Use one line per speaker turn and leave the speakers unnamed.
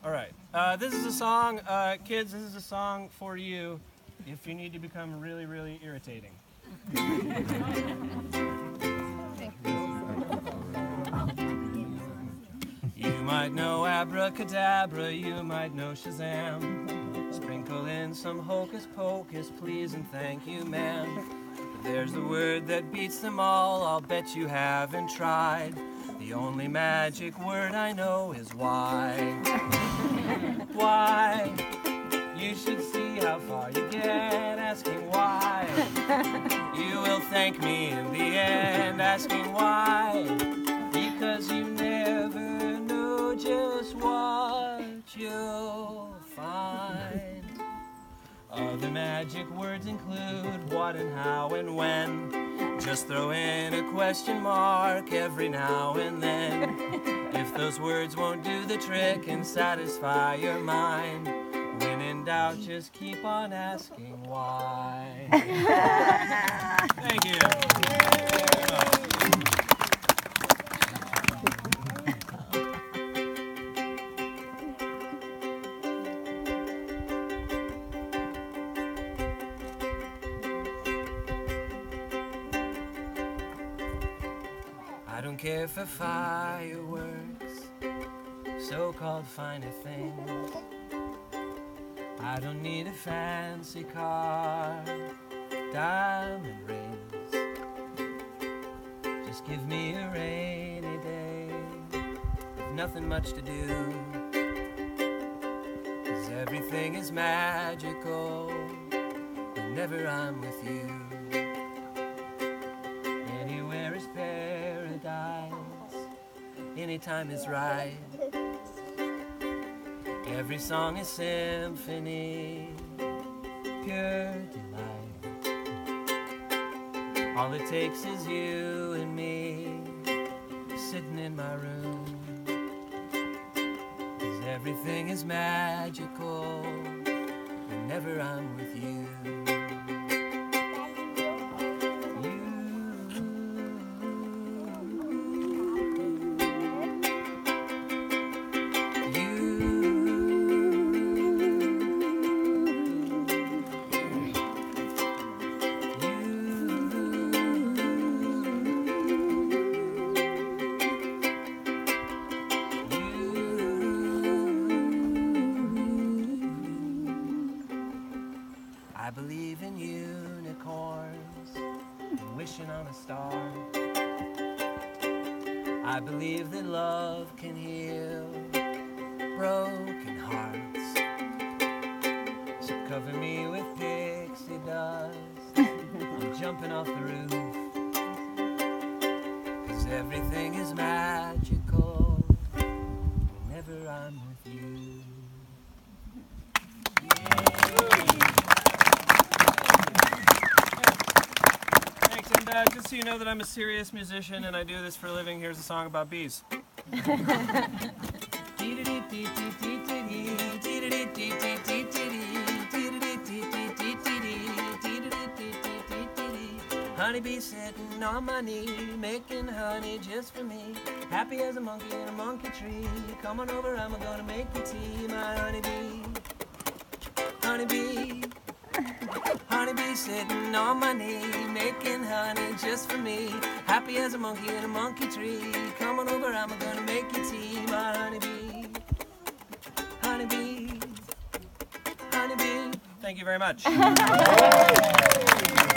All right. This is a song, kids, this is a song for you if you need to become really, really irritating. You might know abracadabra, you might know Shazam. Sprinkle in some hocus pocus, please and thank you, ma'am. But there's the word that beats them all, I'll bet you haven't tried. The only magic word I know is why. Why? You should see how far you get asking why. You will thank me in the end asking why. Because you never know just what you'll find. Other magic words include what and how and when. Just throw in a question mark every now and then. If those words won't do the trick and satisfy your mind, when in doubt, just keep on asking why. Thank you. I don't care for fireworks, so-called finer things. I don't need a fancy car, diamond rings. Just give me a rainy day with nothing much to do. 'Cause everything is magical whenever I'm with you. Anywhere is paradise, anytime is right. Every song is symphony, pure delight. All it takes is you and me, sitting in my room. 'Cause everything is magical whenever I'm with you. I believe in unicorns and wishing on a star. I believe that love can heal broken hearts. So cover me with pixie dust, I'm jumping off the roof. 'Cause everything is magical whenever I'm with you. Just so you know that I'm a serious musician and I do this for a living, here's a song about bees. Honeybee sitting on my knee, making honey just for me. Happy as a monkey in a monkey tree. Come on over, I'm gonna make you tea, my honeybee. Honeybee. Honeybee sitting on my knee, making honey just for me. Happy as a monkey in a monkey tree. Come on over, I'm gonna make you tea, my honeybee. Honeybee. Honeybee. Thank you very much.